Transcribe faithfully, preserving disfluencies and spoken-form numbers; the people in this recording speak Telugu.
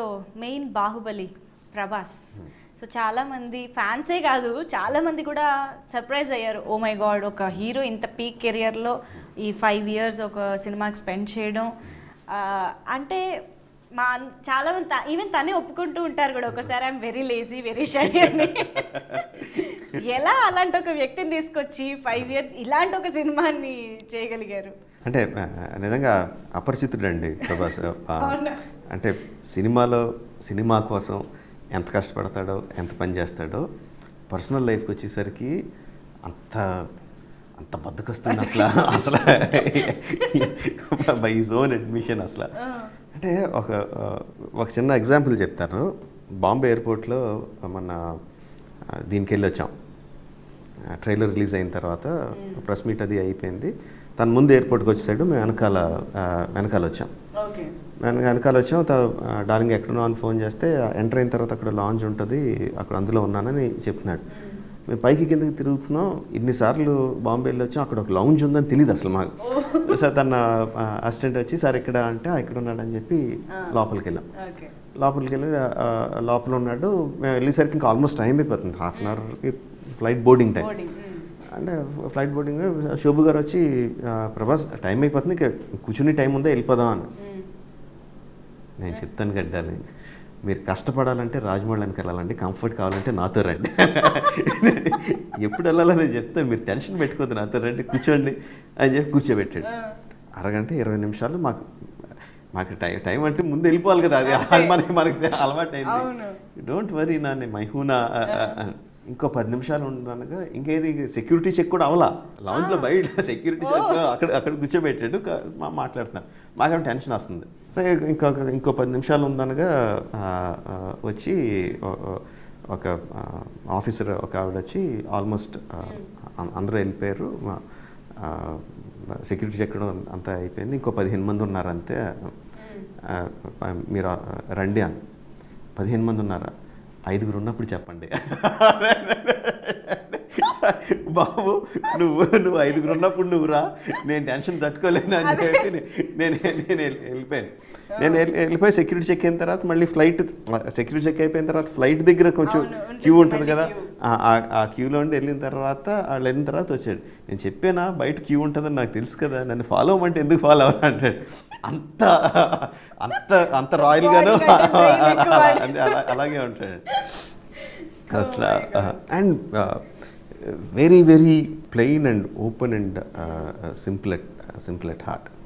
మెయిన్ బాహుబలి ప్రభాస్. సో చాలామంది ఫ్యాన్సే కాదు చాలామంది కూడా సర్ప్రైజ్ అయ్యారు. ఓ మై గాడ్, ఒక హీరో ఇంత పీక్ కెరియర్లో ఈ ఫైవ్ ఇయర్స్ ఒక సినిమాకి స్పెండ్ చేయడం అంటే మా చాలామంది ఈవెన్ తనే ఒప్పుకుంటూ ఉంటారు కూడా ఒకసారి I'm very lazy very shy అని. ఎలా అలాంటి ఒక వ్యక్తిని తీసుకొచ్చి ఫైవ్ ఇయర్స్ ఇలాంటి ఒక సినిమాని చేయగలిగారు? అంటే నిజంగా అపరిచితుడు అండి ప్రభాస్. అంటే సినిమాలో సినిమా కోసం ఎంత కష్టపడతాడో ఎంత పని చేస్తాడో పర్సనల్ లైఫ్కి వచ్చేసరికి అంత అంత బద్దకొస్తుంది అసలు అసలు బై హిజ్ ఓన్ అడ్మిషన్ అసలు. అంటే ఒక ఒక చిన్న ఎగ్జాంపుల్ చెప్తాను. బాంబే ఎయిర్పోర్ట్లో మన దీనికి వెళ్ళి వచ్చాం. ట్రైలర్ రిలీజ్ అయిన తర్వాత ప్రెస్ మీట్ అది అయిపోయింది. తను ముందు ఎయిర్పోర్ట్కి వచ్చేసాడు, మేము వెనకాల వెనకాల వచ్చాం వెనకాల వచ్చాం డార్లింగ్ ఎక్కడున్నా అని ఫోన్ చేస్తే ఎంటర్ అయిన తర్వాత అక్కడ లాంజ్ ఉంటుంది, అక్కడ అందులో ఉన్నానని చెప్తున్నాడు. మేము పైకి కిందకి తిరుగుతున్నాం. ఇన్నిసార్లు బాంబేలో వచ్చాం, అక్కడ ఒక లౌంజ్ ఉందని తెలియదు అసలు మాకు. సార్ తన అసిస్టెంట్ వచ్చి సార్ ఎక్కడ అంటే ఎక్కడ ఉన్నాడని చెప్పి లోపలికి వెళ్ళాం. లోపలికి వెళ్ళి లోపల ఉన్నాడు. మేము వెళ్ళేసరికి ఇంకా ఆల్మోస్ట్ టైం అయిపోతుంది, హాఫ్ అన్ అవర్కి ఫ్లైట్ బోర్డింగ్ టైం. అంటే ఫ్లైట్ బోర్డింగ్ శోభు గారు వచ్చి ప్రభాస్ టైం అయిపోతుంది, ఇంకా కూర్చుని టైం ఉందా వెళ్ళిపోదాం అని. నేను చెప్తాను గడ్డాలి, మీరు కష్టపడాలంటే రాజమౌళికి వెళ్ళాలండి, కంఫర్ట్ కావాలంటే నాతో రండి. ఎప్పుడు వెళ్ళాలని చెప్తే మీరు టెన్షన్ పెట్టుకోవద్దు, నాతో రండి కూర్చోండి అని చెప్పి కూర్చోబెట్టాడు. అరగంట ఇరవై నిమిషాలు మాకు మాకు టైం టైం అంటే ముందు వెళ్ళిపోవాలి కదా, అది మనకి మనకి అలవాటు అయింది. డోంట్ వరీ నాన్న మైహూనా ఇంకో పది నిమిషాలు ఉండదనగా ఇంకేది సెక్యూరిటీ చెక్ కూడా అవలా. లాంజ్లో బయట సెక్యూరిటీ చెక్ అక్కడ అక్కడ కూర్చోబెట్టాడు, మాట్లాడుతున్నాను. మాకేమో టెన్షన్ వస్తుంది. సో ఇంకో ఇంకో పది నిమిషాలు ఉందనగా వచ్చి ఒక ఆఫీసర్ ఒక ఆవిడ వచ్చి ఆల్మోస్ట్ అందరూ వెళ్ళిపోయారు, సెక్యూరిటీ చెక్ అంతా అయిపోయింది, ఇంకో పదిహేను మంది ఉన్నారు అంతే, మీరు రండి అని. పదిహేను మంది ఉన్నారా? ఐదుగురు ఉన్నప్పుడు చెప్పండి. బాబు నువ్వు నువ్వు ఐదుగురు ఉన్నప్పుడు నువ్వు రా, నేను టెన్షన్ తట్టుకోలేను అని చెప్పి నేను నేను వెళ్ళిపోయాను. నేను వెళ్ళిపోయి సెక్యూరిటీ చెక్ అయిన తర్వాత మళ్ళీ ఫ్లైట్ సెక్యూరిటీ చెక్ అయిపోయిన తర్వాత ఫ్లైట్ దగ్గర కొంచెం క్యూ ఉంటుంది కదా, ఆ క్యూలో ఉండి వెళ్ళిన తర్వాత వాళ్ళు వెళ్ళిన తర్వాత వచ్చాడు. నేను చెప్పానా బయట క్యూ ఉంటుందని నాకు తెలుసు కదా, నన్ను ఫాలో అవ్వమంటే ఎందుకు ఫాలో అవ్వాలంటాడు. అంత అంత అంత రాయల్గాను అలాగే ఉంటాడు అసలు. And very very plain and open and simple at simple at heart.